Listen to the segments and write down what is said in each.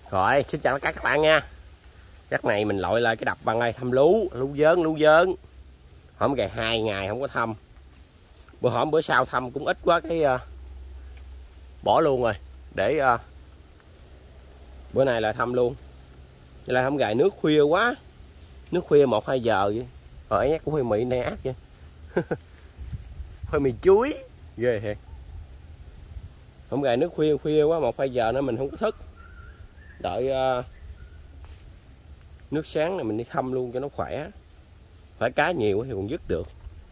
Rồi, xin chào tất cả các bạn nha. Chắc này mình lội lại cái đập bằng này thăm lú dớn. Hổm ngày 2 ngày không có thăm. Bữa sau thăm cũng ít quá cái bỏ luôn rồi. Để bữa này là thăm luôn. Vậy là không gài nước khuya quá. Nước khuya 1-2 giờ vậy. Rồi nhắc cũng hơi mị này ác vậy. Hơi mì chuối. Ghê thiệt. Không gài nước khuya quá 1-2 giờ nữa mình không có thức. Đợi nước sáng này mình đi thăm luôn cho nó khỏe. Phải cá nhiều thì còn dứt được.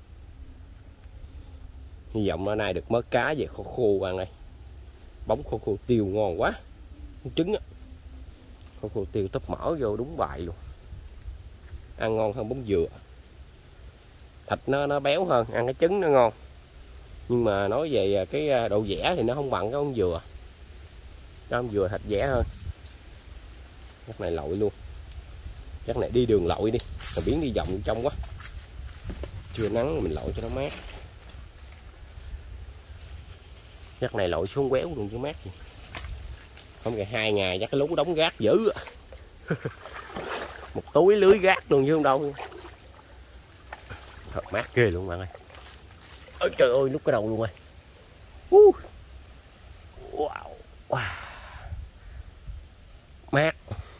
Hy vọng hôm nay được mớ cá về khô bạn ơi. Bóng khô tiêu ngon quá. Trứng á. Khô tiêu tấp mỡ vô đúng bài luôn. Ăn ngon hơn bóng dừa. Thịt nó béo hơn, ăn cái trứng nó ngon. Nhưng mà nói về cái độ dẻ thì nó không bằng cái bóng dừa. Cái bóng dừa thịt dẻ hơn. Chắc này lội luôn. Chắc này đi đường lội đi. Rồi biến đi vòng trong quá. Trưa nắng mình lội cho nó mát. Chắc này lội xuống quéo luôn chứ mát gì. Không ngày 2 ngày chắc cái lú đóng rác dữ. Một túi lưới rác luôn chứ không đâu. Thật mát ghê luôn bạn ơi. Ôi trời ơi lúc cái đầu luôn rồi. Wow. Mát.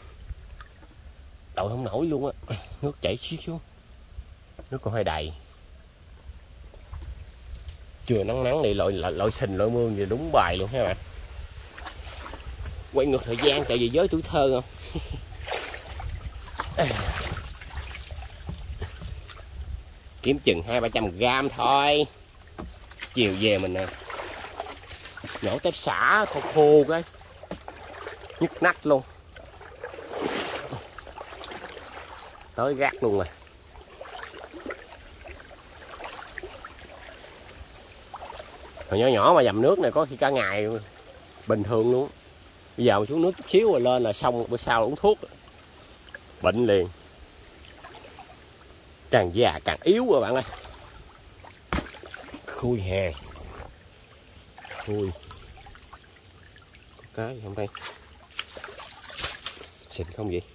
Đậu không nổi luôn á. Nước chảy xiết xuống. Nước còn hơi đầy. Chưa nắng đi lội sình lội mương gì đúng bài luôn các bạn. Quay ngược thời gian chạy về giới tuổi thơ không. Kiếm chừng 200-300g thôi. Chiều về mình nè nhổ tép xả khô cái nhức nách luôn. Tới gác luôn rồi. Hồi nhỏ mà dầm nước này có khi cả ngày bình thường luôn. Bây giờ mà xuống nước chút xíu rồi lên là xong, bữa sau là uống thuốc bệnh liền. Càng già càng yếu rồi bạn ơi. Khui hè. Khui. Có cái gì không đây? Xịn không vậy?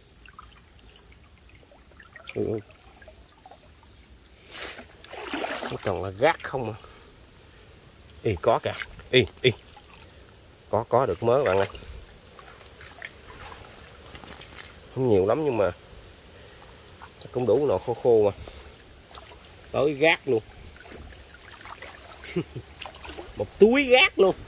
Nó còn là gác không à? Ý có kìa. Ý. Có được mớ bạn ơi. Không nhiều lắm nhưng mà chắc cũng đủ nồi khô mà. Tới gác luôn. Một túi gác luôn.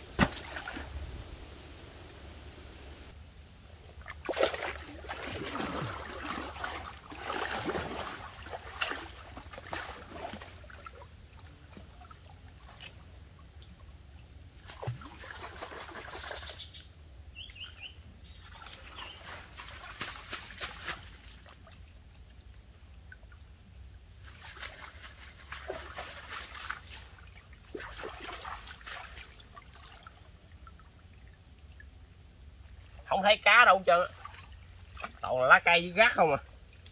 Không thấy cá đâu trơn, toàn là lá cây với gác không à.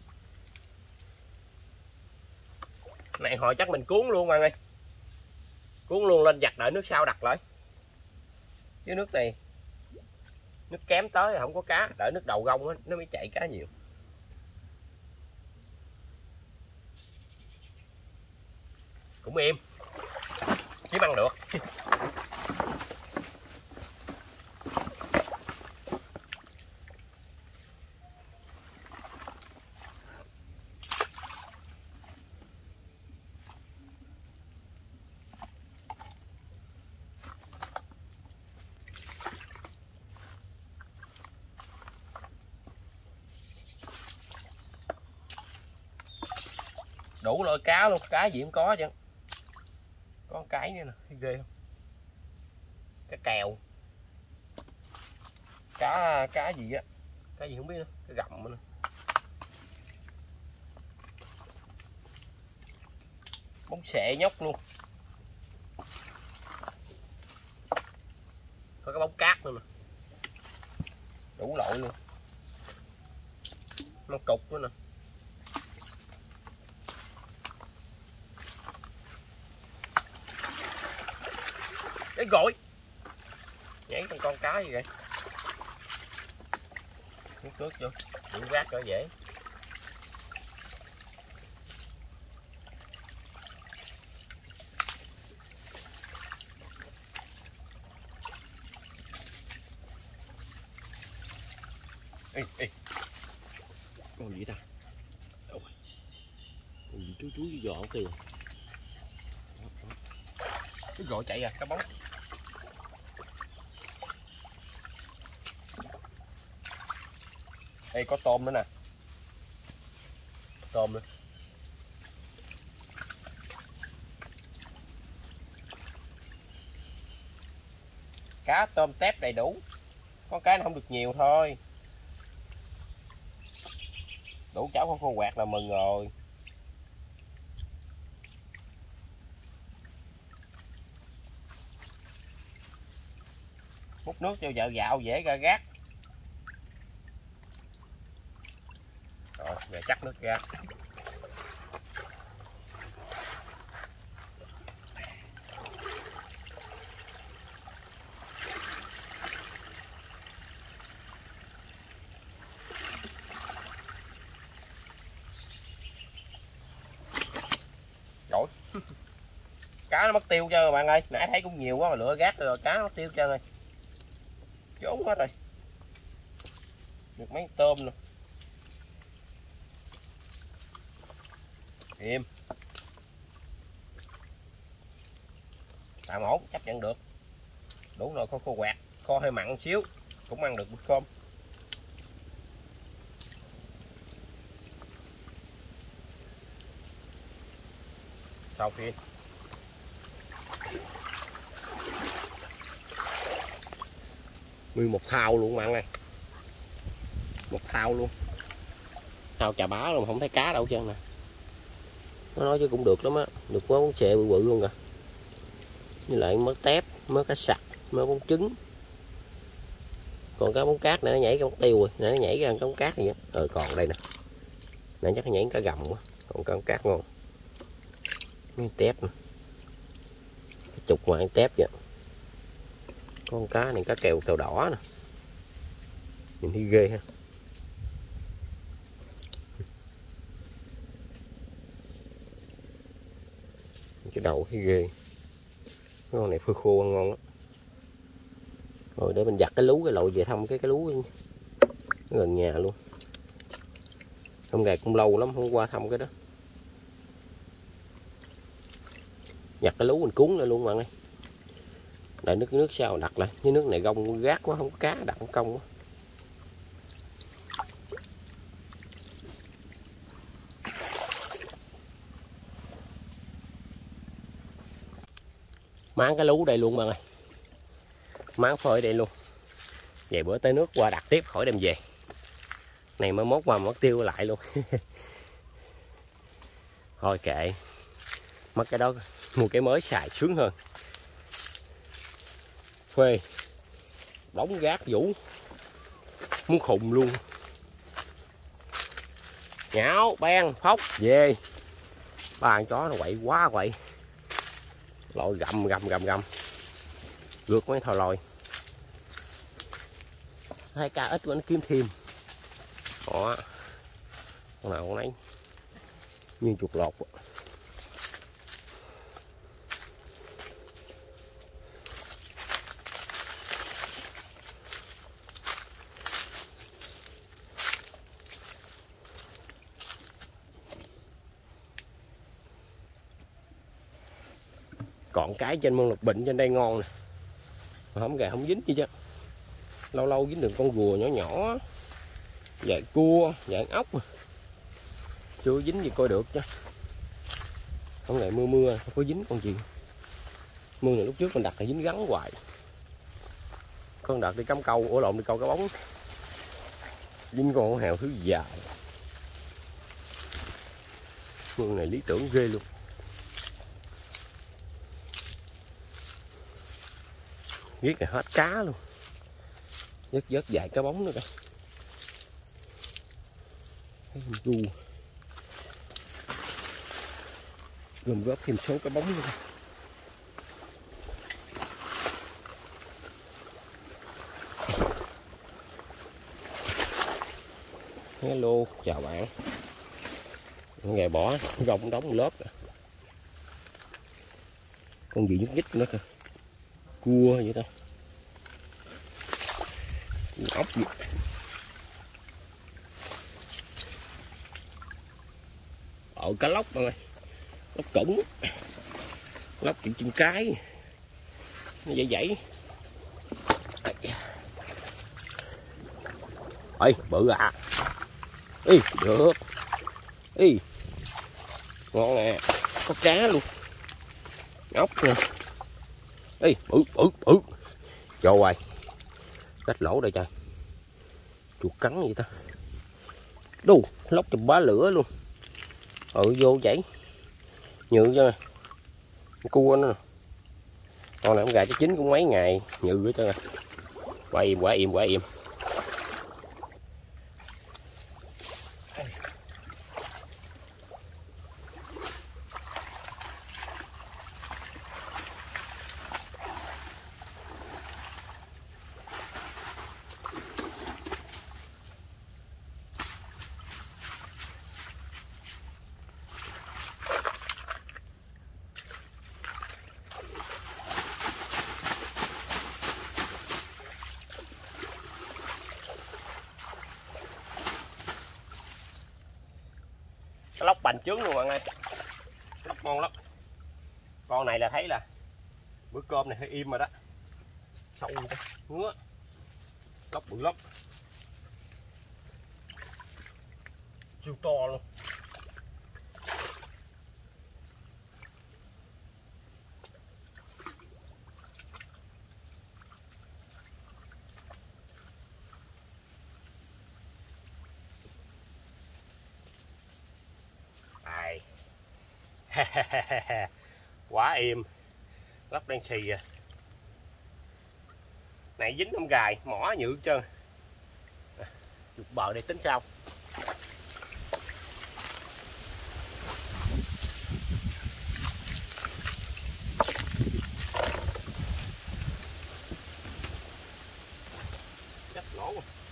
Này hồi chắc mình cuốn luôn bạn ơi. Cuốn luôn lên giặt đợi nước sau đặt lại. Chứ nước này nước kém tới không có cá, đợi nước đầu gông á nó mới chạy cá nhiều. Cũng im. Kiếm ăn được. Đủ loại cá luôn, cá gì cũng có chứ. Có con cái nữa nè, thấy ghê không? Cá kèo. Cá gì á? Cá gì không biết nữa, cái gặm nữa. Bóng xệ nhóc luôn. Có cái bóng cát nữa nè. Đủ loại luôn. Nó cục nữa nè. Cái gọi nhảy con cá gì vậy? Hút nước vô, đựng rác cho dễ. Ê. Con gì ta? Ôi. Con gì chú giò kìa. Cái gội chạy à, cá bóng. Đây có tôm nữa nè. Tôm nữa. Cá tôm tép đầy đủ. Con cái nó không được nhiều thôi. Đủ chảo con khô quạt là mừng rồi. Múc nước cho vợ dạo dễ ra gác. Rồi, giờ chắc nước ra. Rồi. Cá nó mất tiêu cho bạn ơi, nãy thấy cũng nhiều quá mà lựa gác rồi cá nó mất tiêu cho rồi. Trốn hết rồi. Được mấy tôm nè. Im. Tạm ổn, chấp nhận được. Đủ rồi, khô quạt, kho hơi mặn xíu cũng ăn được bữa cơm. Sau khi nguyên một thao luôn bạn ơi, một thao luôn, thao chà bá luôn, không thấy cá đâu trơn nè. Nó nói chứ cũng được lắm á, được quá con xệ bự bự luôn kìa. Như lại mớ tép, mớ cá sặc, mớ con trứng. Còn cá bóng cát này nó nhảy cái bóng tiêu rồi, nè nó nhảy ra cái bóng cát này. Còn đây nè, nè chắc nó nhảy cá gầm quá, còn cá bóng cát ngon. Mấy tép nè, chục ngoài tép vậy. Con cá này cá kèo đỏ nè, nhìn thấy ghê ha. Cái đầu thấy ghê, con này phơi khô ăn ngon lắm. Rồi để mình giặt cái lú cái lội về thông cái lú gần nhà luôn. Hôm ngày cũng lâu lắm không qua thăm cái đó. Giặt cái lú mình cuốn lên luôn bạn ơi. Đợi nước sao đặt lại, cái nước này gông gác quá, không có cá đặt công quá. Máng cái lú đây luôn bạn ơi, máng phơi đây luôn. Vậy bữa tới nước qua đặt tiếp khỏi đem về. Này mới mốt qua mất tiêu lại luôn. Thôi kệ, mất cái đó mua cái mới xài sướng hơn. Phê đóng gác vũ muốn khùng luôn. Nhão ben phóc về. Ba con chó nó quậy quá quậy. Lội gầm rượt mấy thò lòi. Hai cá ít quá nó kiếm thêm. Đó, con nào con nấy như chuột lột. Còn cái trên mương lục bệnh trên đây ngon nè, không gà không dính gì chứ. Lâu lâu dính được con rùa nhỏ nhỏ, vài cua, vài ốc, chưa dính gì coi được chứ. Không ngày mưa không có dính con gì. Mưa này lúc trước mình đặt là dính gắn hoài. Con đợt đi cắm câu, ủa lộn đi câu cá bóng, dính con hèo thứ dài. Mưa này lý tưởng ghê luôn. Giết này hết cá luôn. Vớt vài cá bóng nữa kìa. Gu gom góp thêm số cá bóng nữa. Hello, chào bạn. Ngày bỏ gông đóng lớp. Con gì nhúc nhích nữa kìa. Cua vậy ta. Ốc gì. Cá lóc bạn ơi. Lóc cẩn. Lóc chân cái. Nó dậy dậy. Ê, bự à. Ê, được. Ê. Ngon nè. Có cá luôn. Ốc nè. Ê, bự. Vô rồi. Rách lỗ đây trời. Chuột cắn vậy ta. Đu, lóc chùm bá lửa luôn. Vô chảy. Nhự cho nè. Cua nữa nè. Con này con gà chắc chín cũng mấy ngày. Nhự hết trơn nè. Quả im. Cái lóc bành trướng luôn bạn ơi. Lóc ngon lắm. Con này là thấy là bữa cơm này hơi im rồi đó. Sâu vậy đó. Ngứa. Lóc bự lắm. Siêu to luôn. Quá im. Lóc đang xì à. Này dính trong gài mỏ nhự hết trơn. Dục bờ đây tính sao. Chắc nổ.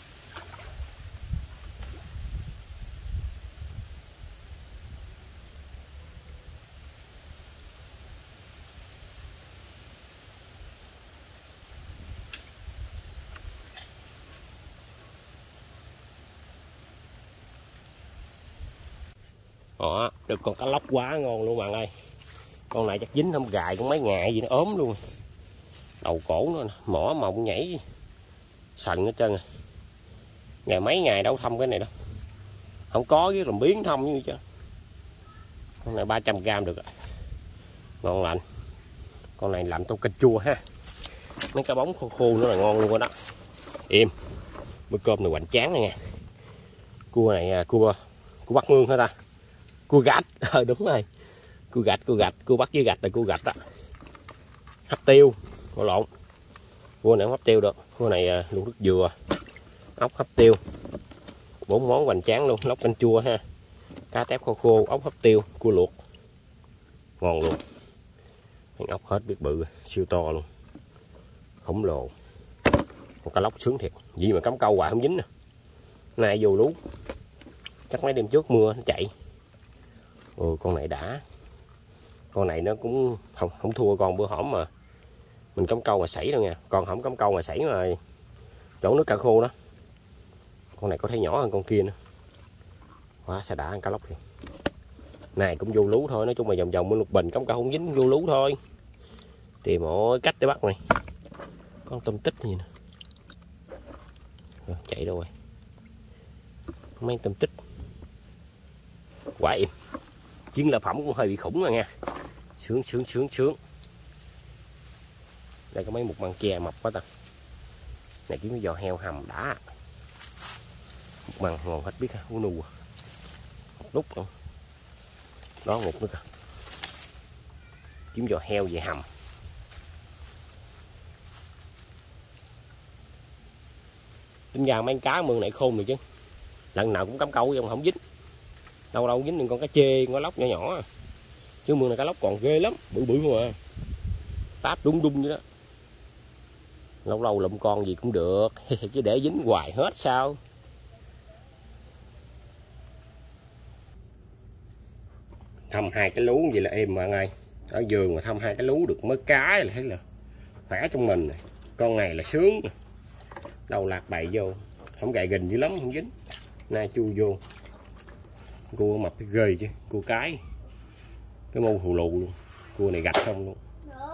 Đó, được con cá lóc quá ngon luôn bạn ơi. Con này chắc dính không gài cũng mấy ngày gì nó ốm luôn. Đầu cổ nó mỏ mộng nhảy sần hết trơn à. Ngày mấy ngày đâu thăm cái này đâu. Không có với làm biến thông như chứ. Con này 300g được rồi. Ngon lành. Con này làm tô canh chua ha. Mấy cá bóng khô khô nữa là ngon luôn đó. Im. Bữa cơm này hoành tráng này nha. Cua này cua Bắc Mương hả ta? Cua gạch. Đúng rồi. Cua gạch, cua bắt với gạch là cua gạch đó. Hấp tiêu, cua lộn. Cua này không hấp tiêu được. Cua này luộc nước dừa. Ốc hấp tiêu. 4 món hoành tráng luôn, lóc canh chua ha. Cá tép khô khô, ốc hấp tiêu, cua luộc. Ngon luôn. Con ốc hết biết bự, siêu to luôn. Khổng lồ. Con cá lóc sướng thiệt. Gì mà cắm câu hoài không dính nè. Nay vô lú. Chắc mấy đêm trước mưa nó chạy. Con này đã. Con này nó cũng không thua con bữa hổm mà mình cắm câu mà sảy đâu nha. Con không cắm câu mà sảy mà chỗ nước cá khô đó. Con này có thể nhỏ hơn con kia nữa. Quá sao đã ăn cá lóc thì. Này cũng vô lú thôi, nói chung là vòng vòng lục bình cắm câu không dính vô lú thôi. Tìm mọi cách để bắt này. Con tôm tích gì nè. Rồi, chạy đâu rồi. Mấy tôm tích. Quả im. Chiến lợi phẩm cũng hơi bị khủng rồi nha. Sướng. Đây có mấy mục măng chè mập quá ta. Này kiếm cái giò heo hầm đã. Mục măng ngon hết biết ha, u nù. Một lúc nữa. Đó một nữa kìa. Kiếm giò heo về hầm. Tính ra mấy cá mương này khôn rồi chứ. Lần nào cũng cắm câu nhưng mà không dính. Đâu dính những con cá chê, con cá lóc nhỏ nhỏ. Chứ mương này cá lóc còn ghê lắm, bự mà. Táp đung vậy đó. Lâu lụm con gì cũng được. Chứ để dính hoài hết sao. Thăm 2 cái lú vậy là êm bạn ơi. Ở vườn mà thăm 2 cái lú được mới cái là thấy là khỏe trong mình này. Con này là sướng nè. Đầu lạc bậy vô, không gậy gình dữ lắm không dính. Nay chu vô. Cua mập cái ghê chứ, cua cái mông hù lù luôn. Cua này gạch không luôn.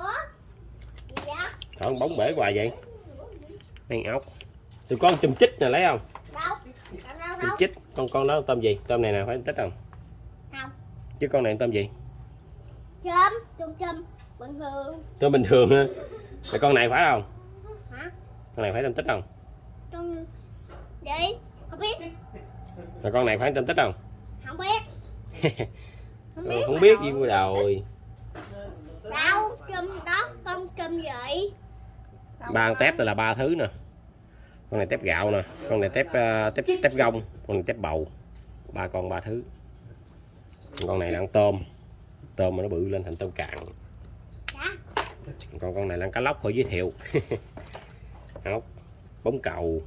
Thôi bóng bể hoài vậy. Ăn ốc. Tụi con chùm chích nè lấy không? Chùm chích. Con đó tôm gì? Tôm này nè phải tích không? Không. Chứ con này tôm gì? Chôm bình thường. Tôm bình thường ha. Là con này phải không? Hả? Con này phải tôm tích không? Tôm gì? Không biết. Là con này phải tôm tích không? Không biết. Không biết gì của đồi. Đâu, chôm đó, con chôm vậy. Ba con tép là 3 thứ nè. Con này tép gạo nè, con này tép gông, con này tép bầu. 3 con 3 thứ. Con này là ăn tôm. Tôm mà nó bự lên thành tôm cạn. Còn con này là ăn cá lóc thôi giới thiệu. Ốc, bóng cầu,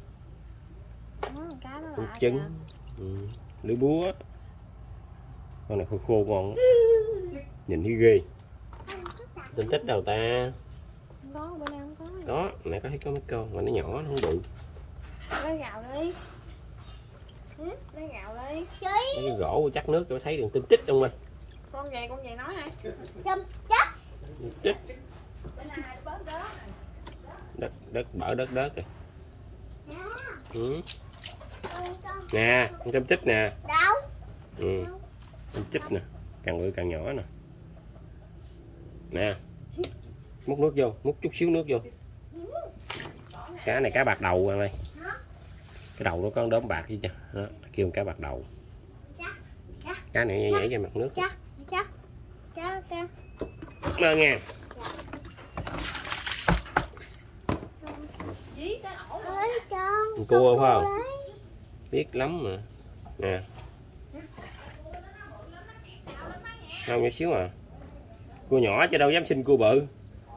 bún trứng, lưới búa. Con này khô khô ngon. Nhìn thấy ghê. Tên thích đâu ta? Có, bữa nay không có. Có, nãy có thấy có mấy con mà nó nhỏ nó không bự. Lấy gạo đi. Lấy gạo đi. Mấy cái gỗ chắc nước cho thấy đường tinh tích không ơi. Con gì nói hả? Tích. Đất bở đất rồi. Nè, con tôm tích nè. Đâu? Tôm tích nè, càng bự càng nhỏ nè. Nè. Múc nước vô, múc chút xíu nước vô. Cá này cá bạc đầu anh ơi. Cái đầu nó có đốm bạc chứ đó, kêu cá bạc đầu. Cá này nhảy trên mặt nước. Mơ nha. Cua phải không? Biết lắm mà. Nè. Không nhỏ xíu à. Cua nhỏ chứ đâu dám xin cua bự.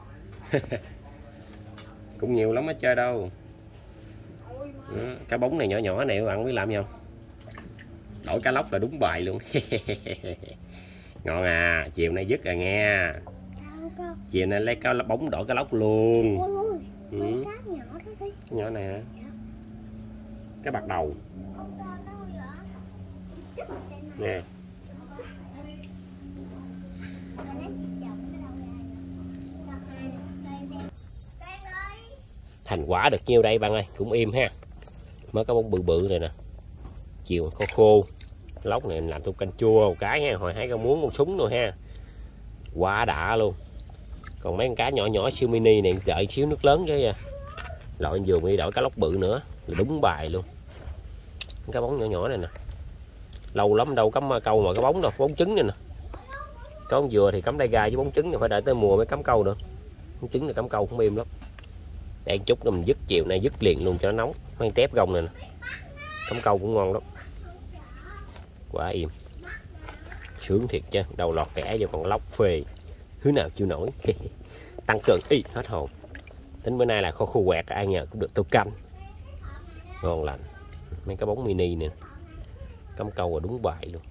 Cũng nhiều lắm hết chơi đâu. Đó, cá bóng này nhỏ nhỏ này bạn biết làm gì không? Đổi cá lóc là đúng bài luôn. Ngon à, chiều nay dứt rồi nghe. Chiều nay lấy cá bóng đổi cá lóc luôn. Cá nhỏ này hả? Cá bạc đầu. Nè. Thành quả được nhiêu đây bạn ơi, cũng im ha. Mới có bóng bự bự này nè. Chiều khô khô. Lóc này làm tô canh chua một cái ha, hồi hái con muốn con súng nữa ha. Quá đã luôn. Còn mấy con cá nhỏ nhỏ siêu mini này đợi xíu nước lớn cái loại vừa đi đổi cá lóc bự nữa là đúng bài luôn. Cá bóng nhỏ nhỏ này nè. Lâu lắm đâu cắm câu mà cái bóng đâu, bóng trứng này nè. Con dừa thì cắm đai gai với bóng trứng thì phải đợi tới mùa mới cắm câu được. Bóng trứng là cắm câu cũng im lắm. Để chút nữa mình dứt chiều nay dứt liền luôn cho nó nóng. Mấy tép gông này nè. Cắm câu cũng ngon lắm. Quá im. Sướng thiệt chứ, đầu lọt kẻ vô con lóc phê. Thứ nào chịu nổi. Tăng cường y hết hồn. Tính bữa nay là khô quẹt ai nhờ cũng được tô canh. Ngon lành. Mấy cái bóng mini nè. Cắm câu là đúng bài luôn.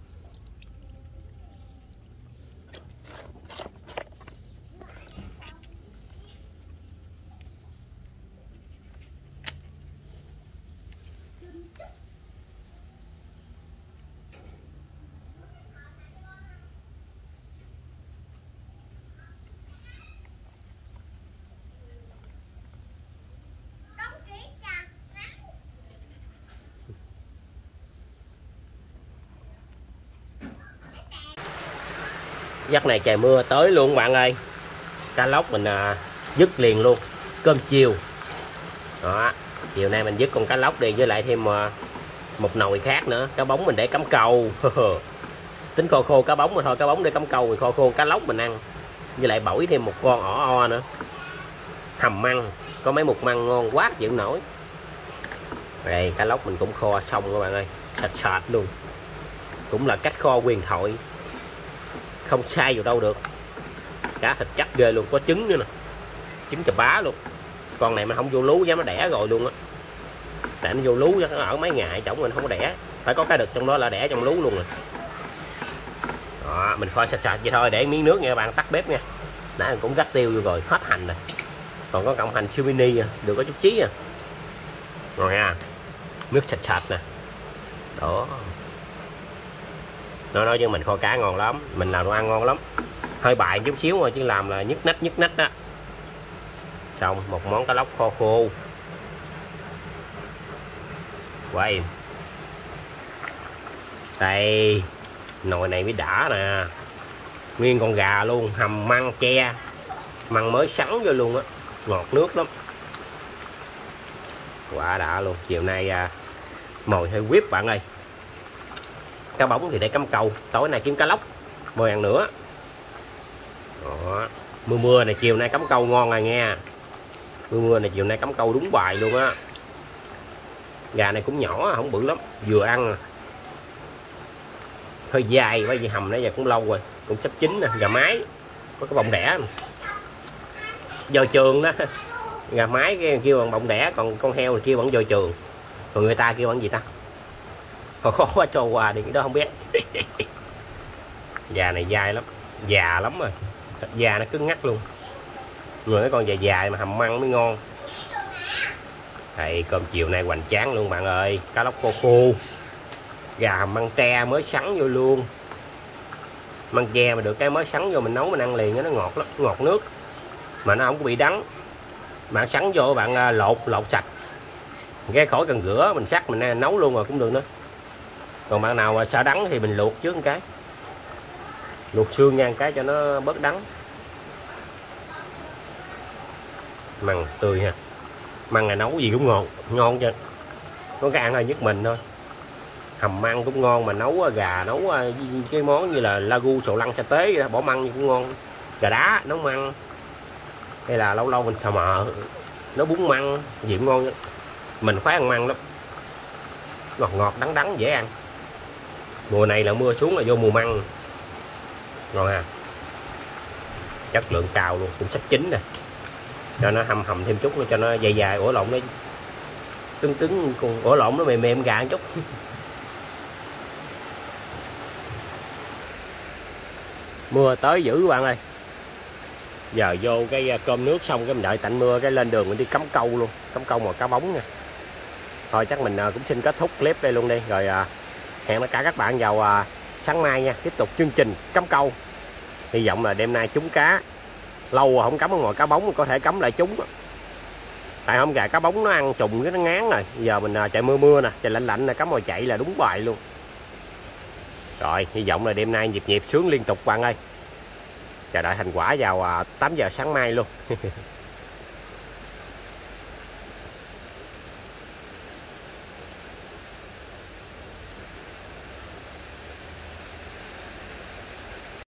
Giấc này trời mưa tới luôn bạn ơi. Cá lóc mình dứt liền luôn. Cơm chiều. Đó, chiều nay mình dứt con cá lóc đi với lại thêm một nồi khác nữa. Cá bóng mình để cắm câu. Tính khô khô cá bóng mà thôi, cá bóng để cắm câu thì khô khô cá lóc mình ăn. Với lại bổi thêm một con ỏ nữa. Hầm măng, có mấy mục măng ngon quá chịu nổi. Đây cá lóc mình cũng kho xong các bạn ơi, sạch sạch luôn. Cũng là cách kho huyền thoại. Không sai vào đâu được. Cá thịt chắc ghê luôn, có trứng nữa nè. Trứng chà bá luôn. Con này mà không vô lú dám nó đẻ rồi luôn á. Tại nó vô lú nó ở mấy ngày chổng mình không có đẻ. Phải có cái đực trong đó là đẻ trong lú luôn rồi. Đó. Đó, mình kho sạch sạch vậy thôi, để miếng nước nha các bạn, tắt bếp nha. Nãy mình cũng rắc tiêu vô rồi, hết hành rồi. Còn có cọng hành siêu mini được có chút chí à. Rồi nha. Nước sạch sạch nè. Đó. Nó nói với mình kho cá ngon lắm, mình làm đồ ăn ngon lắm. Hơi bại chút xíu thôi chứ làm là nhức nách đó. Xong một món cá lóc kho khô. Quá em. Đây, nồi này mới đã nè. Nguyên con gà luôn, hầm măng che. Măng mới sắn vô luôn á, ngọt nước lắm. Quá đã luôn. Chiều nay mồi hơi whip bạn ơi. Cá bóng thì để cắm câu, tối nay kiếm cá lóc mời ăn nữa. Đó. Mưa này chiều nay cắm câu ngon rồi nghe. Mưa này chiều nay cắm câu đúng bài luôn á. Gà này cũng nhỏ, không bự lắm, vừa ăn. Hơi dài, bởi vì hầm nãy giờ cũng lâu rồi, cũng sắp chín nè. Gà mái có cái bọng đẻ, dò trường đó. Gà mái kêu bằng bọng đẻ, còn con heo thì kêu bằng dò trường. Còn người ta kêu bằng gì ta? Khó quá, cho qua đi, cái đó không biết. Gà này dai lắm, già lắm rồi, thịt da nó cứng ngắt luôn. Người cái con dài dài mà hầm măng mới ngon. Đây, cơm chiều nay hoành tráng luôn bạn ơi. Cá lóc khô khô, gà hầm măng tre mới sắn vô luôn. Măng tre mà được cái mới sắn vô mình nấu mình ăn liền, nó ngọt lắm, ngọt nước mà nó không có bị đắng. Bạn sắn vô bạn lột sạch cái khỏi cần rửa, mình sắc mình nấu luôn rồi cũng được nữa. Còn bạn nào mà sợ đắng thì mình luộc trước một cái, luộc xương nha, cái cho nó bớt đắng. Măng tươi ha, măng này nấu gì cũng ngon chứ, có cái ăn hơi nhức mình thôi. Hầm măng cũng ngon, mà nấu gà, nấu cái món như là lagu, sầu lăng, sa tế, bỏ măng cũng ngon. Gà đá nấu măng, hay là lâu lâu mình xào mỡ nấu bún măng gì cũng ngon đó. Mình khoái ăn măng lắm, ngọt đắng dễ ăn. Mùa này là mưa xuống là vô mùa măng ngon ha, chất lượng cao luôn, cũng sắp chín nè. Cho nó hầm thêm chút nữa, cho nó dài ổ lộn nó cứng, cùng ổ lộn nó mềm gà một chút. Mưa tới dữ bạn ơi. Giờ vô cái cơm nước xong cái mình đợi tạnh mưa cái lên đường mình đi cắm câu luôn, cắm câu mồi cá bóng nha. Thôi chắc mình cũng xin kết thúc clip đây luôn đi, rồi hẹn tất cả các bạn vào sáng mai nha, tiếp tục chương trình cắm câu. Hy vọng là đêm nay trúng cá, lâu rồi không cắm ở ngoài cá bóng, có thể cắm lại trúng. Tại hôm gà cá bóng nó ăn trùng cái nó ngán rồi, giờ mình chạy mưa nè, trời lạnh nè, cắm mồi chạy là đúng bài luôn. Rồi hy vọng là đêm nay nhịp sướng liên tục bạn ơi. Chờ đợi thành quả vào 8 giờ sáng mai luôn.